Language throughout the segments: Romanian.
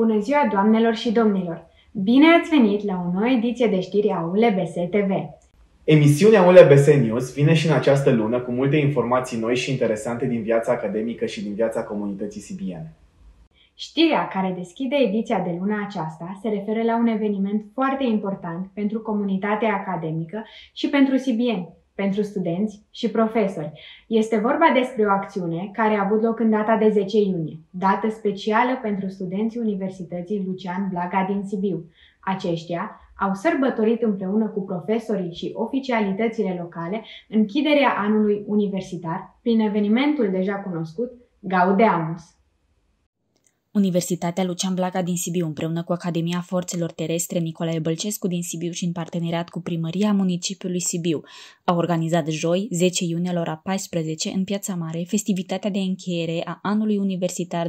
Bună ziua, doamnelor și domnilor! Bine ați venit la o nouă ediție de știri a ULBS TV. Emisiunea ULBS News vine și în această lună cu multe informații noi și interesante din viața academică și din viața comunității sibiene. Știrea care deschide ediția de luna aceasta se referă la un eveniment foarte important pentru comunitatea academică și pentru sibieni, pentru studenți și profesori. Este vorba despre o acțiune care a avut loc în data de 10 iunie, dată specială pentru studenții Universității Lucian Blaga din Sibiu. Aceștia au sărbătorit împreună cu profesorii și oficialitățile locale închiderea anului universitar prin evenimentul deja cunoscut Gaudeamus. Universitatea Lucian Blaga din Sibiu, împreună cu Academia Forțelor Terestre Nicolae Bălcescu din Sibiu și în parteneriat cu Primăria Municipiului Sibiu, au organizat joi, 10 iunie la ora 14, în Piața Mare, festivitatea de încheiere a anului universitar 2020-2021.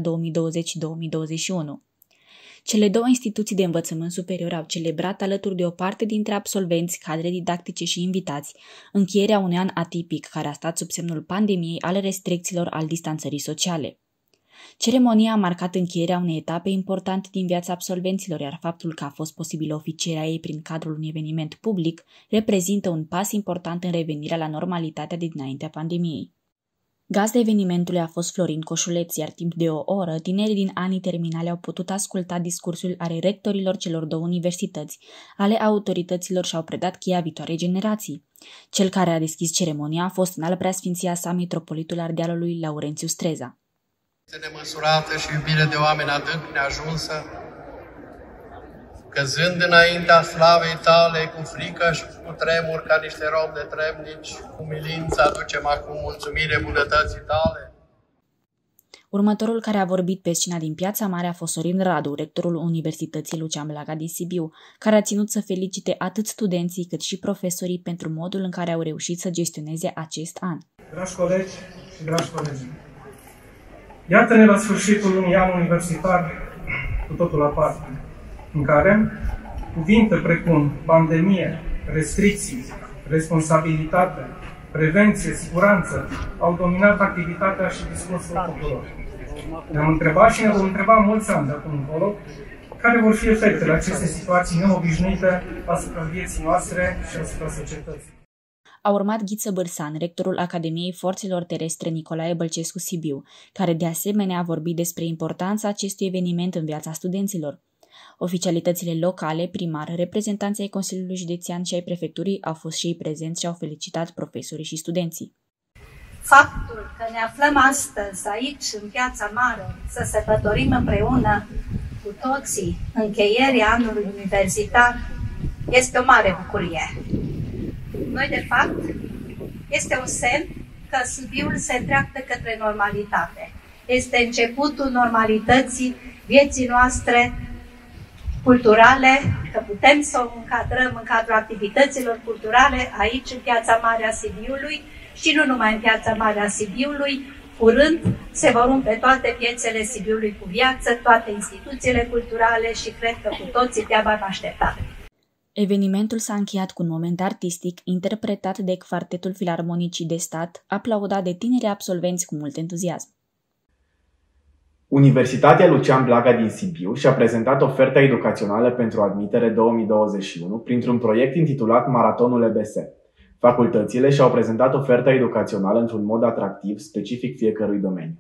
Cele două instituții de învățământ superior au celebrat alături de o parte dintre absolvenți, cadre didactice și invitați, încheierea unui an atipic care a stat sub semnul pandemiei ale restricțiilor al distanțării sociale. Ceremonia a marcat încheierea unei etape importante din viața absolvenților, iar faptul că a fost posibilă oficierea ei prin cadrul unui eveniment public reprezintă un pas important în revenirea la normalitatea de dinaintea pandemiei. Gazda evenimentului a fost Florin Coșuleț, iar timp de o oră, tinerii din anii terminale au putut asculta discursul ale rectorilor celor două universități, ale autorităților și au predat cheia viitoarei generații. Cel care a deschis ceremonia a fost înalt preasfinția sa mitropolitul Ardealului Laurențiu Streza. Este nemăsurată și iubire de oameni adânc neajunsă, căzând înaintea slavei tale cu frică și cu tremur ca niște robi de trebnici, cu milință aducem acum mulțumire bunătății tale. Următorul care a vorbit pe scena din Piața Mare a fost Sorin Radu, rectorul Universității Lucian Blaga din Sibiu, care a ținut să felicite atât studenții cât și profesorii pentru modul în care au reușit să gestioneze acest an. Dragi colegi și dragi colegi, iată-ne la sfârșitul unui an universitar cu totul aparte, în care cuvinte precum pandemie, restricții, responsabilitate, prevenție, siguranță au dominat activitatea și discursul tuturor. Ne-am întrebat și ne vom întreba mulți ani de acum încolo care vor fi efectele acestei situații neobișnuite asupra vieții noastre și asupra societății. A urmat Ghiță Bârsan, rectorul Academiei Forțelor Terestre Nicolae Bălcescu Sibiu, care de asemenea a vorbit despre importanța acestui eveniment în viața studenților. Oficialitățile locale, primar, reprezentanții ai Consiliului Județean și ai Prefecturii au fost și ei prezenți și au felicitat profesorii și studenții. Faptul că ne aflăm astăzi aici, în Piața Mare, să sărbătorim împreună cu toții încheierea anului universitar, este o mare bucurie. Noi, de fapt, este un semn că Sibiul se îndreaptă către normalitate. Este începutul normalității vieții noastre culturale, că putem să o încadrăm în cadrul activităților culturale aici, în Piața Mare a Sibiului și nu numai în Piața Mare a Sibiului. Curând se vor umple toate piețele Sibiului cu viață, toate instituțiile culturale și cred că cu toții de-abia am așteptat. Evenimentul s-a încheiat cu un moment artistic interpretat de Quartetul Filarmonicii de Stat, aplaudat de tineri absolvenți cu mult entuziasm. Universitatea Lucian Blaga din Sibiu și-a prezentat oferta educațională pentru admitere 2021 printr-un proiect intitulat Maratonul EBS. Facultățile și-au prezentat oferta educațională într-un mod atractiv, specific fiecărui domeniu.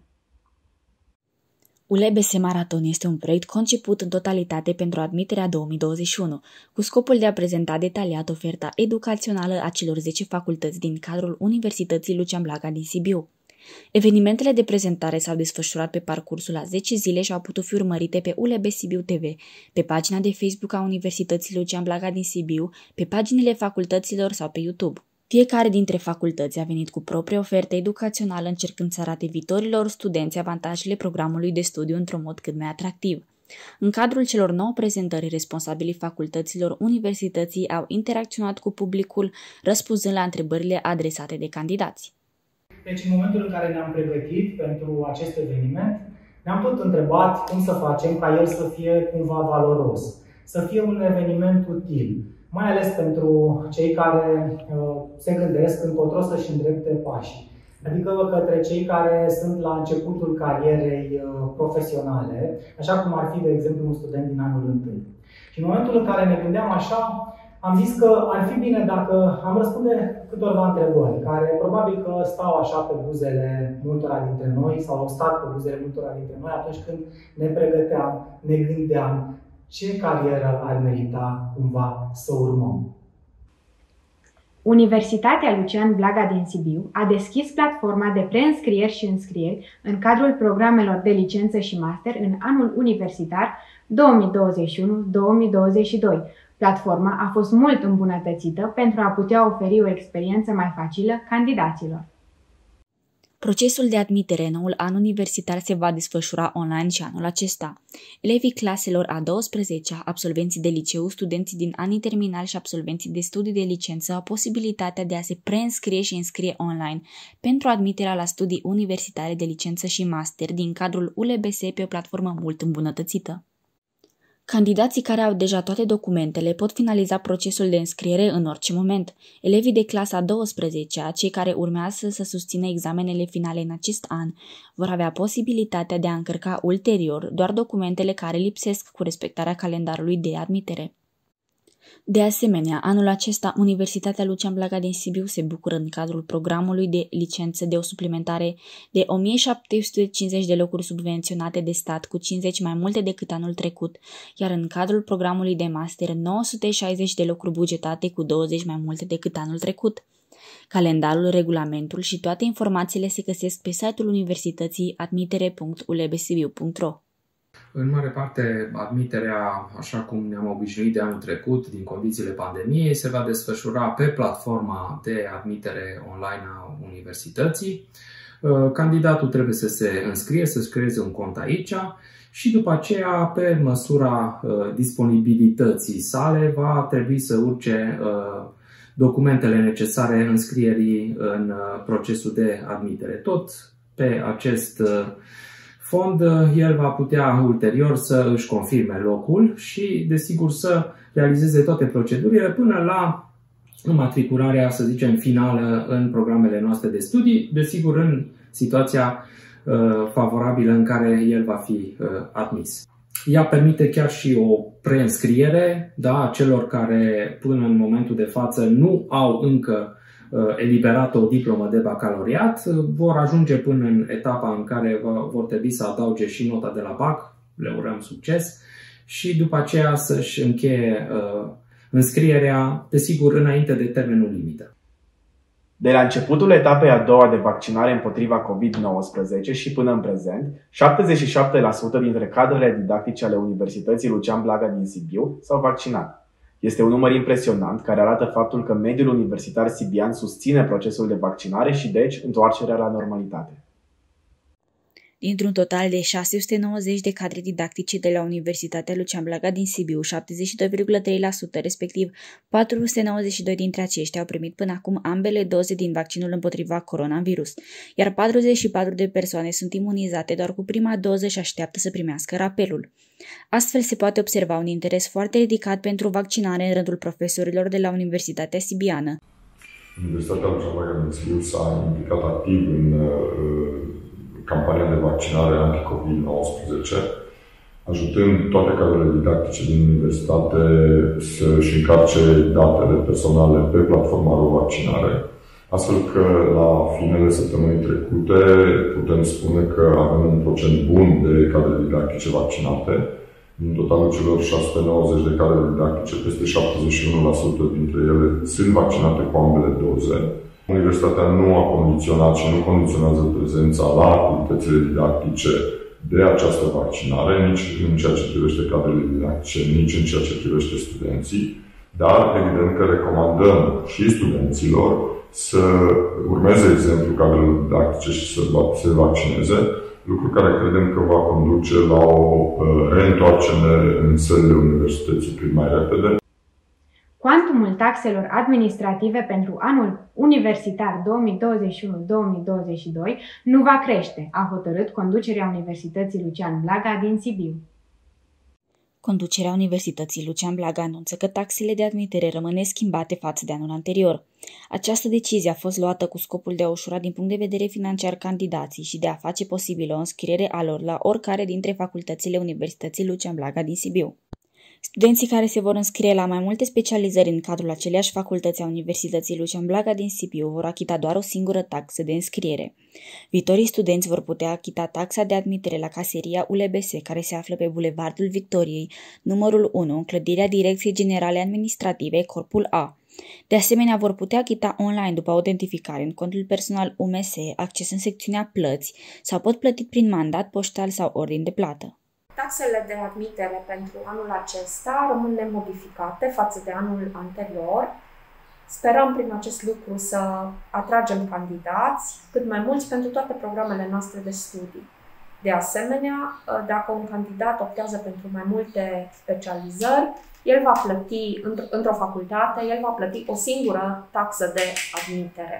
ULBS Maraton este un proiect conceput în totalitate pentru admiterea 2021, cu scopul de a prezenta detaliat oferta educațională a celor 10 facultăți din cadrul Universității Lucian Blaga din Sibiu. Evenimentele de prezentare s-au desfășurat pe parcursul a 10 zile și au putut fi urmărite pe ULBS Sibiu TV, pe pagina de Facebook a Universității Lucian Blaga din Sibiu, pe paginile facultăților sau pe YouTube. Fiecare dintre facultăți a venit cu propria ofertă educațională încercând să arate viitorilor studenți avantajele programului de studiu într-un mod cât mai atractiv. În cadrul celor 9 prezentări, responsabilii facultăților universității au interacționat cu publicul, răspunzând la întrebările adresate de candidați. Deci, în momentul în care ne-am pregătit pentru acest eveniment, ne-am tot întrebat cum să facem ca el să fie cumva valoros, să fie un eveniment util, mai ales pentru cei care se gândesc încotro să-și îndrepte pașii. adică către cei care sunt la începutul carierei profesionale, așa cum ar fi, de exemplu, un student din anul întâi. Și în momentul în care ne gândeam așa, am zis că ar fi bine dacă am răspunde câteva întrebări, care probabil că stau așa pe buzele multora dintre noi sau au stat pe buzele multora dintre noi atunci când ne pregăteam, ne gândeam ce carieră ar merita cumva să urmăm. Universitatea Lucian Blaga din Sibiu a deschis platforma de preînscrieri și înscrieri în cadrul programelor de licență și master în anul universitar 2021-2022. Platforma a fost mult îmbunătățită pentru a putea oferi o experiență mai facilă candidaților. Procesul de admitere în noul an universitar se va desfășura online și anul acesta. Elevii claselor a 12-a, absolvenții de liceu, studenții din anii terminali și absolvenții de studii de licență au posibilitatea de a se preînscrie și înscrie online pentru admiterea la studii universitare de licență și master din cadrul ULBS pe o platformă mult îmbunătățită. Candidații care au deja toate documentele pot finaliza procesul de înscriere în orice moment. Elevii de clasa 12-a, cei care urmează să susțină examenele finale în acest an, vor avea posibilitatea de a încărca ulterior doar documentele care lipsesc cu respectarea calendarului de admitere. De asemenea, anul acesta, Universitatea Lucian Blaga din Sibiu se bucură în cadrul programului de licență de o suplimentare de 1750 de locuri subvenționate de stat, cu 50 mai multe decât anul trecut, iar în cadrul programului de master 960 de locuri bugetate, cu 20 mai multe decât anul trecut. Calendarul, regulamentul și toate informațiile se găsesc pe site-ul universității admitere.ulbsibiu.ro. În mare parte, admiterea, așa cum ne-am obișnuit de anul trecut, din condițiile pandemiei, se va desfășura pe platforma de admitere online a universității. Candidatul trebuie să se înscrie, să-și creeze un cont aici și după aceea, pe măsura disponibilității sale, va trebui să urce documentele necesare înscrierii în procesul de admitere. Tot pe acest fond, el va putea ulterior să își confirme locul și, desigur, să realizeze toate procedurile până la înmatricularea, să zicem, finală în programele noastre de studii, desigur, în situația favorabilă în care el va fi admis. Ea permite chiar și o preînscriere, da, celor care până în momentul de față nu au încă eliberat o diplomă de bacalaureat, vor ajunge până în etapa în care vor trebui să adauge și nota de la BAC, le urăm succes, și după aceea să-și încheie înscrierea, desigur, înainte de termenul limită. De la începutul etapei a doua de vaccinare împotriva COVID-19 și până în prezent, 77% dintre cadrele didactice ale Universității Lucian Blaga din Sibiu s-au vaccinat. Este un număr impresionant care arată faptul că mediul universitar sibian susține procesul de vaccinare și, deci, întoarcerea la normalitate. Dintr-un total de 690 de cadre didactice de la Universitatea Lucian Blaga din Sibiu, 72,3%, respectiv 492 dintre aceștia au primit până acum ambele doze din vaccinul împotriva coronavirus, iar 44 de persoane sunt imunizate doar cu prima doză și așteaptă să primească rapelul. Astfel se poate observa un interes foarte ridicat pentru vaccinare în rândul profesorilor de la Universitatea Sibiană. Universitatea Lucian Blaga din Sibiu s-a implicat activ în campania de vaccinare anti-COVID-19, ajutând toate cadrele didactice din universitate să-și încarce datele personale pe platforma RoVaccinare, astfel că la finele săptămânii trecute putem spune că avem un procent bun de cadre didactice vaccinate. Din totalul celor 690 de cadre didactice, peste 71% dintre ele sunt vaccinate cu ambele doze. Universitatea nu a condiționat și nu condiționează prezența la activitățile didactice de această vaccinare, nici în ceea ce privește cadrele didactice, nici în ceea ce privește studenții, dar evident că recomandăm și studenților să urmeze exemplul cadrelor didactice și să se vaccineze, lucru care credem că va conduce la o reîntoarcere în sălile universității cât mai repede. Cuantumul taxelor administrative pentru anul universitar 2021-2022 nu va crește, a hotărât conducerea Universității Lucian Blaga din Sibiu. Conducerea Universității Lucian Blaga anunță că taxele de admitere rămân neschimbate față de anul anterior. Această decizie a fost luată cu scopul de a ușura din punct de vedere financiar candidații și de a face posibilă o înscriere a lor la oricare dintre facultățile Universității Lucian Blaga din Sibiu. Studenții care se vor înscrie la mai multe specializări în cadrul aceleiași facultăți a Universității Lucian Blaga din Sibiu vor achita doar o singură taxă de înscriere. Viitorii studenți vor putea achita taxa de admitere la caseria ULBS, care se află pe Bulevardul Victoriei, numărul 1, în clădirea Direcției Generale Administrative, Corpul A. De asemenea, vor putea achita online după autentificare în contul personal UMS, acces în secțiunea Plăți sau pot plăti prin mandat poștal sau ordin de plată. Taxele de admitere pentru anul acesta rămân nemodificate față de anul anterior. Sperăm prin acest lucru să atragem candidați cât mai mulți pentru toate programele noastre de studii. De asemenea, dacă un candidat optează pentru mai multe specializări, el va plăti într-o facultate, el va plăti o singură taxă de admitere.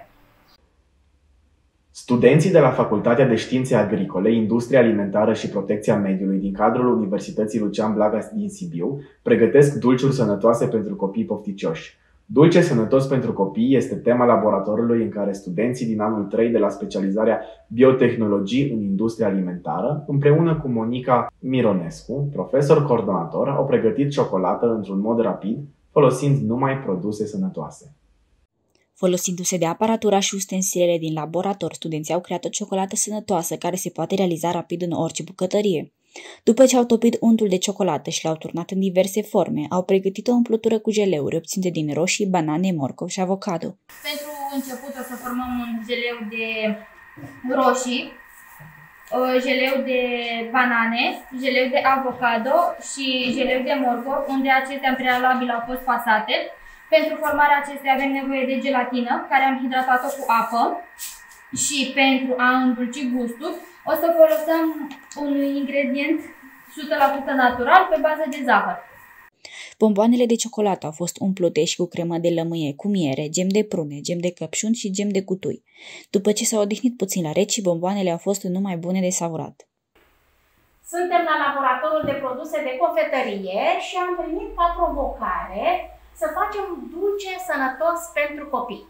Studenții de la Facultatea de Științe Agricole, Industrie Alimentară și Protecția Mediului din cadrul Universității Lucian Blaga din Sibiu pregătesc dulciuri sănătoase pentru copii pofticioși. Dulce sănătos pentru copii este tema laboratorului în care studenții din anul 3 de la specializarea Biotehnologii în Industria Alimentară, împreună cu Monica Mironescu, profesor coordonator, au pregătit ciocolată într-un mod rapid, folosind numai produse sănătoase. Folosindu-se de aparatura și ustensilele din laborator, studenții au creat o ciocolată sănătoasă care se poate realiza rapid în orice bucătărie. După ce au topit untul de ciocolată și l-au turnat în diverse forme, au pregătit o umplutură cu geleuri obținute din roșii, banane, morcov și avocado. Pentru început o să formăm un geleu de roșii, geleu de banane, geleu de avocado și geleu de morcov, unde acestea în prealabil au fost fasate. Pentru formarea acesteia avem nevoie de gelatină, care am hidratat-o cu apă, și pentru a îndulci gustul o să folosim un ingredient 100% natural pe bază de zahăr. Bomboanele de ciocolată au fost umplute și cu cremă de lămâie, cu miere, gem de prune, gem de căpșun și gem de cutui. După ce s-au odihnit puțin la reci, bomboanele au fost numai bune de savurat. Suntem la laboratorul de produse de cofetărie și am primit ca provocare să facem dulce sănătos pentru copii.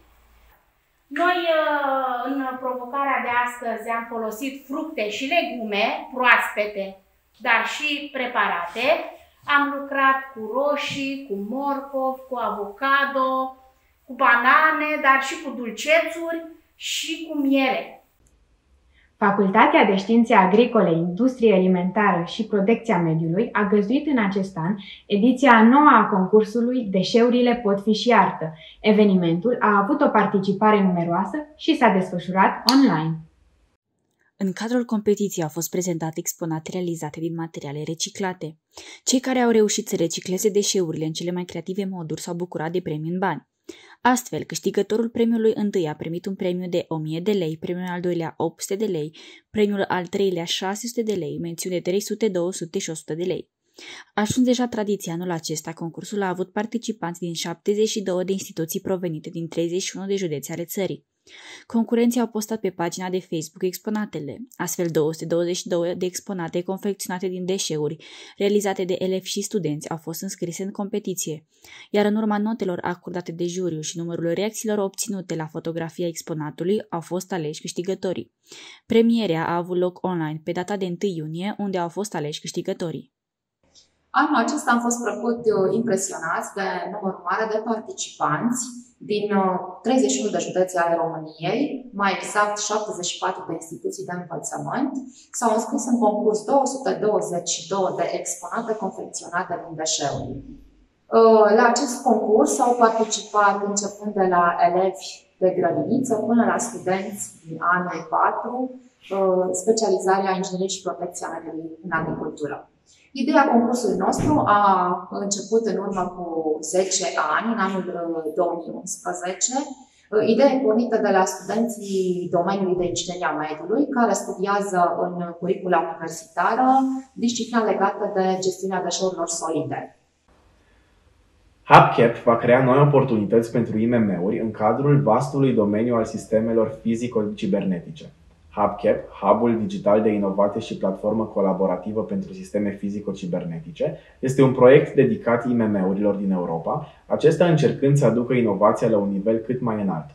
Noi, în provocarea de astăzi, am folosit fructe și legume proaspete, dar și preparate. Am lucrat cu roșii, cu morcov, cu avocado, cu banane, dar și cu dulcețuri și cu miere. Facultatea de Științe Agricole, Industrie Alimentară și Protecția Mediului a găzduit în acest an ediția a 9-a a concursului Deșeurile pot fi și artă. Evenimentul a avut o participare numeroasă și s-a desfășurat online. În cadrul competiției au fost prezentate exponate realizate din materiale reciclate. Cei care au reușit să recicleze deșeurile în cele mai creative moduri s-au bucurat de premii în bani. Astfel, câștigătorul premiului întâi a primit un premiu de 1000 de lei, premiul al doilea 800 de lei, premiul al treilea 600 de lei, mențiune 300, 200 și 100 de lei. Ajuns deja tradiția anul acesta, concursul a avut participanți din 72 de instituții provenite din 31 de județe ale țării. Concurenții au postat pe pagina de Facebook exponatele, astfel 222 de exponate confecționate din deșeuri, realizate de elevi și studenți, au fost înscrise în competiție, iar în urma notelor acordate de juriu și numărul reacțiilor obținute la fotografia exponatului au fost aleși câștigătorii. Premierea a avut loc online pe data de 1 iunie, unde au fost aleși câștigătorii. Anul acesta am fost plăcut impresionați de numărul mare de participanți din 31 de județe ale României, mai exact 74 de instituții de învățământ. S-au înscris în concurs 222 de exponate confecționate din deșeuri. La acest concurs au participat începând de la elevi de grădiniță până la studenți din anul 4, specializarea Inginerie și Protecția Mediului în Agricultură. Ideea concursului nostru a început în urmă cu 10 ani, în anul 2011. Ideea pornită de la studenții domeniului de ingineria mediului, care studiază în curicula universitară disciplina legată de gestiunea deșeurilor solide. HubCap va crea noi oportunități pentru IMM-uri în cadrul vastului domeniu al sistemelor fizico-cibernetice. HubCap, Hubul Digital de Inovație și Platformă Colaborativă pentru Sisteme Fizico-Cibernetice, este un proiect dedicat IMM-urilor din Europa, acesta încercând să aducă inovația la un nivel cât mai înalt.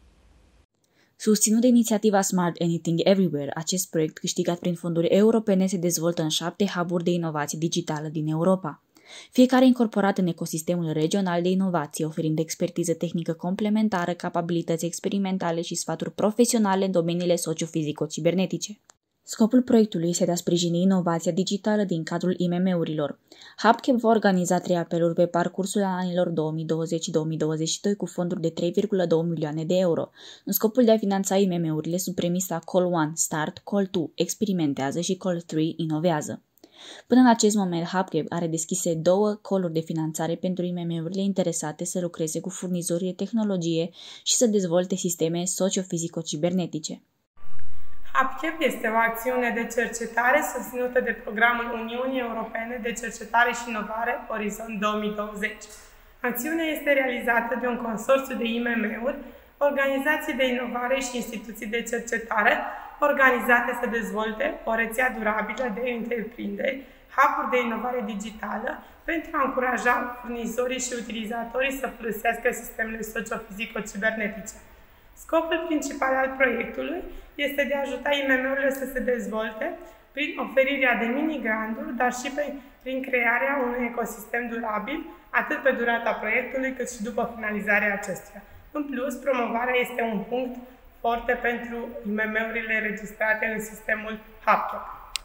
Susținut de inițiativa Smart Anything Everywhere, acest proiect câștigat prin fonduri europene se dezvoltă în 7 hub-uri de inovație digitală din Europa. Fiecare incorporat în ecosistemul regional de inovație, oferind expertiză tehnică complementară, capabilități experimentale și sfaturi profesionale în domeniile socio-fizico-cibernetice. Scopul proiectului este de a sprijini inovația digitală din cadrul IMM-urilor. HubCap va organiza 3 apeluri pe parcursul anilor 2020-2022 cu fonduri de 3,2 milioane de euro, în scopul de a finanța IMM-urile sub premisa Call 1, Start, Call 2, Experimentează și Call 3, Inovează. Până în acest moment, HubCap are deschise 2 call-uri de finanțare pentru IMM-urile interesate să lucreze cu furnizorii de tehnologie și să dezvolte sisteme socio-fizico-cibernetice. HubCap este o acțiune de cercetare susținută de Programul Uniunii Europene de Cercetare și Inovare Orizont 2020. Acțiunea este realizată de un consorțiu de IMM-uri, organizații de inovare și instituții de cercetare, organizate să dezvolte o rețea durabilă de întreprinderi, hub-uri de inovare digitală, pentru a încuraja furnizorii și utilizatorii să folosească sistemele socio-fizico-cibernetice. Scopul principal al proiectului este de a ajuta IMM-urile să se dezvolte prin oferirea de mini-granturi, dar și prin crearea unui ecosistem durabil, atât pe durata proiectului, cât și după finalizarea acestuia. În plus, promovarea este un punct forte pentru IMM-urile înregistrate în sistemul HubCap.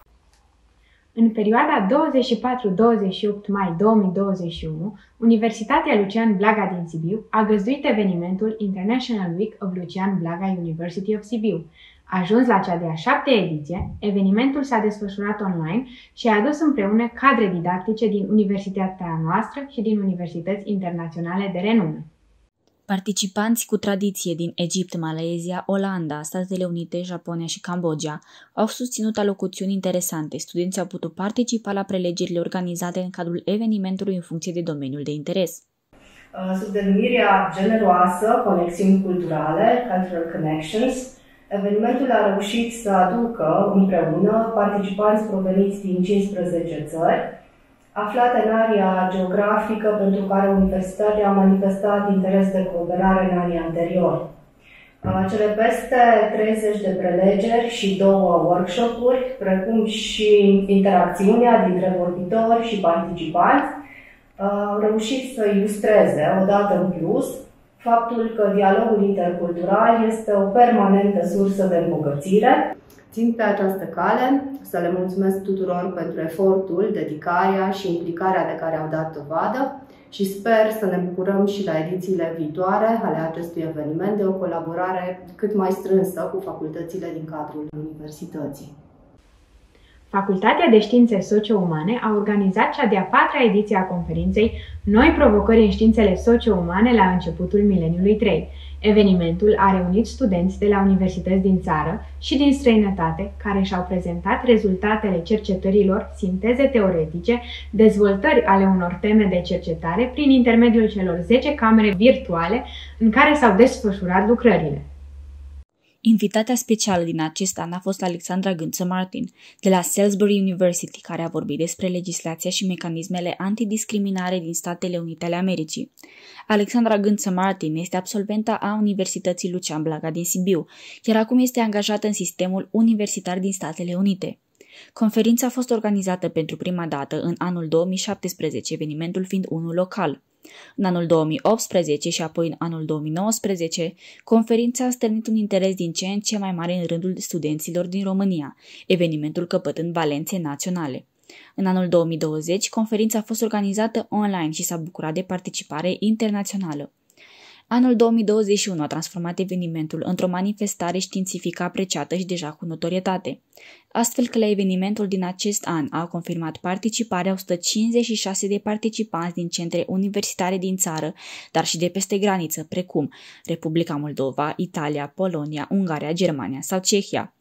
În perioada 24-28 mai 2021, Universitatea Lucian Blaga din Sibiu a găzduit evenimentul International Week of Lucian Blaga University of Sibiu. Ajuns la cea de-a 7-a ediție, evenimentul s-a desfășurat online și a adus împreună cadre didactice din universitatea noastră și din universități internaționale de renume. Participanți cu tradiție din Egipt, Malaysia, Olanda, Statele Unite, Japonia și Cambodgia au susținut alocuțiuni interesante. Studenții au putut participa la prelegerile organizate în cadrul evenimentului în funcție de domeniul de interes. Sub denumirea generoasă Conexiuni Culturale, Cultural Connections, evenimentul a reușit să aducă împreună participanți proveniți din 15 țări, aflate în area geografică pentru care Universitatea a manifestat interes de cooperare în anii anteriori. Cele peste 30 de prelegeri și 2 workshop-uri, precum și interacțiunea dintre vorbitori și participanți, au reușit să ilustreze, odată în plus, faptul că dialogul intercultural este o permanentă sursă de îmbogățire. Țin pe această cale să le mulțumesc tuturor pentru efortul, dedicarea și implicarea de care au dat dovadă și sper să ne bucurăm și la edițiile viitoare ale acestui eveniment de o colaborare cât mai strânsă cu facultățile din cadrul universității. Facultatea de Științe Socio-Umane a organizat cea de-a 4-a ediție a conferinței Noi provocări în științele socio-umane la începutul mileniului 3. Evenimentul a reunit studenți de la universități din țară și din străinătate care și-au prezentat rezultatele cercetărilor, sinteze teoretice, dezvoltări ale unor teme de cercetare prin intermediul celor 10 camere virtuale în care s-au desfășurat lucrările. Invitatea specială din acest an a fost Alexandra Gânță Martin, de la Salisbury University, care a vorbit despre legislația și mecanismele antidiscriminare din Statele Unite ale Americii. Alexandra Gânță Martin este absolventa a Universității Lucian Blaga din Sibiu, iar acum este angajată în sistemul universitar din Statele Unite. Conferința a fost organizată pentru prima dată în anul 2017, evenimentul fiind unul local. În anul 2018 și apoi în anul 2019, conferința a stârnit un interes din ce în ce mai mare în rândul studenților din România, evenimentul căpătând valențe naționale. În anul 2020, conferința a fost organizată online și s-a bucurat de participare internațională. Anul 2021 a transformat evenimentul într-o manifestare științifică apreciată și deja cu notorietate, astfel că la evenimentul din acest an au confirmat participarea 156 de participanți din centre universitare din țară, dar și de peste graniță, precum Republica Moldova, Italia, Polonia, Ungaria, Germania sau Cehia.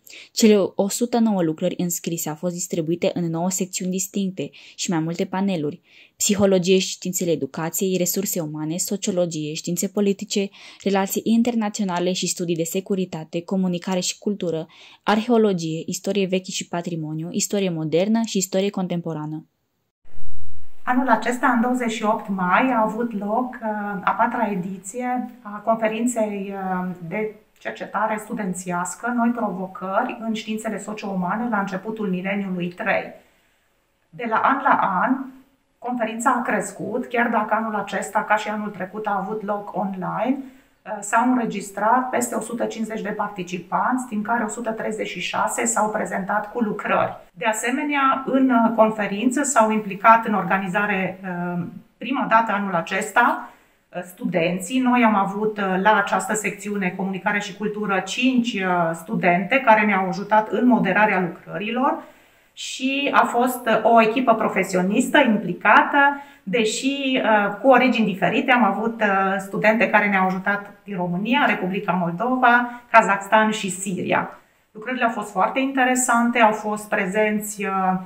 Cele 109 lucrări înscrise au fost distribuite în 9 secțiuni distincte și mai multe paneluri: psihologie și științele educației, resurse umane, sociologie, științe politice, relații internaționale și studii de securitate, comunicare și cultură, arheologie, istorie veche și patrimoniu, istorie modernă și istorie contemporană. Anul acesta, în 28 mai, a avut loc a 4-a ediție a conferinței de cercetare studențiască, Noi provocări în științele socio-umane la începutul mileniului 3. De la an, conferința a crescut, chiar dacă anul acesta, ca și anul trecut, a avut loc online. S-au înregistrat peste 150 de participanți, din care 136 s-au prezentat cu lucrări. De asemenea, în conferință s-au implicat în organizare prima dată anul acesta studenții. Noi am avut la această secțiune Comunicare și Cultură 5 studente care ne-au ajutat în moderarea lucrărilor și a fost o echipă profesionistă implicată, deși cu origini diferite. Am avut studente care ne-au ajutat din România, Republica Moldova, Kazakhstan și Siria. Lucrările au fost foarte interesante, au fost prezenți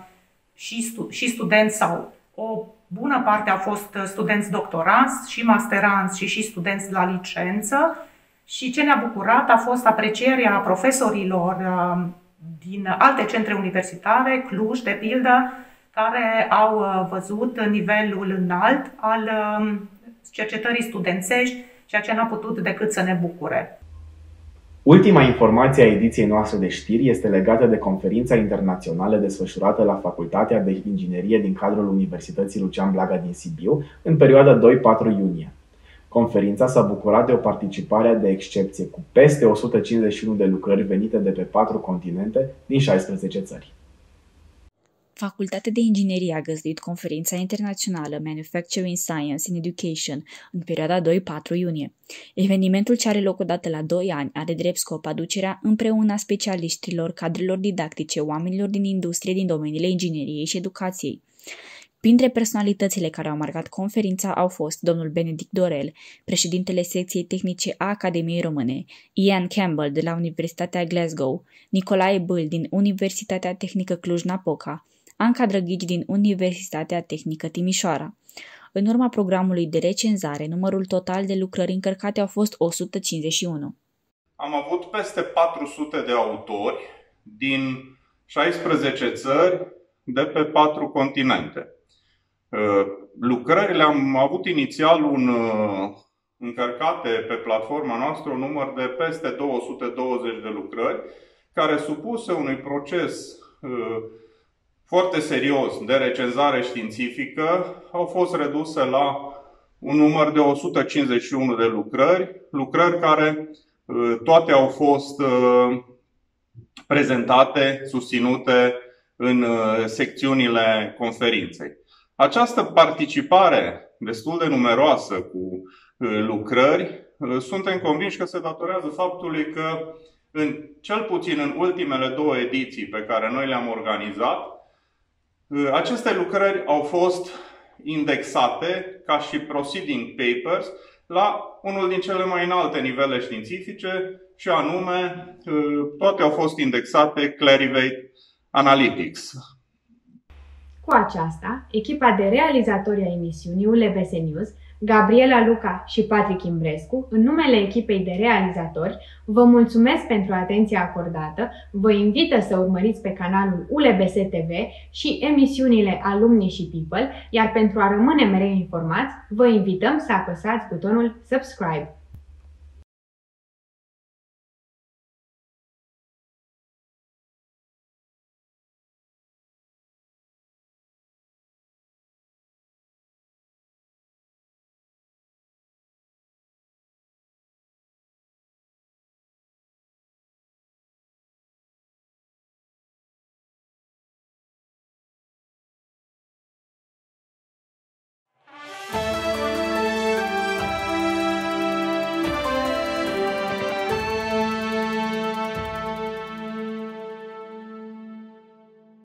și studenți sau o bună parte au fost studenți doctoranți și masteranți și studenți la licență. Și ce ne-a bucurat a fost aprecierea profesorilor din alte centre universitare, Cluj, de pildă, care au văzut nivelul înalt al cercetării studențești, ceea ce n-a putut decât să ne bucure. Ultima informație a ediției noastre de știri este legată de conferința internațională desfășurată la Facultatea de Inginerie din cadrul Universității Lucian Blaga din Sibiu în perioada 2-4 iunie. Conferința s-a bucurat de o participare de excepție, cu peste 151 de lucrări venite de pe 4 continente din 16 țări. Facultatea de Inginerie a găzduit conferința internațională Manufacturing Science in Education în perioada 2-4 iunie. Evenimentul, ce are loc odată la 2 ani, are drept scop aducerea împreună a specialiștilor, cadrelor didactice, oamenilor din industrie din domeniile ingineriei și educației. Printre personalitățile care au marcat conferința au fost domnul Benedict Dorel, președintele secției tehnice a Academiei Române, Ian Campbell de la Universitatea Glasgow, Nicolae Bâl din Universitatea Tehnică Cluj-Napoca, Anca Drăghici din Universitatea Tehnică Timișoara. În urma programului de recenzare, numărul total de lucrări încărcate au fost 151. Am avut peste 400 de autori din 16 țări de pe 4 continente. Lucrările am avut inițial încărcate pe platforma noastră un număr de peste 220 de lucrări, care, supuse unui proces foarte serios de recenzare științifică, au fost reduse la un număr de 151 de lucrări care toate au fost prezentate, susținute în secțiunile conferinței. Această participare destul de numeroasă cu lucrări, suntem convinși că se datorează faptului că, cel puțin în ultimele 2 ediții pe care noi le-am organizat, aceste lucrări au fost indexate ca și proceeding papers la unul din cele mai înalte nivele științifice, și anume, toate au fost indexate Clarivate Analytics. Cu aceasta, echipa de realizatori a emisiunii ULBS News, Gabriela Luca și Patrick Imbrescu, în numele echipei de realizatori, vă mulțumesc pentru atenția acordată, vă invită să urmăriți pe canalul ULBS TV și emisiunile Alumni și People, iar pentru a rămâne mereu informați, vă invităm să apăsați butonul Subscribe.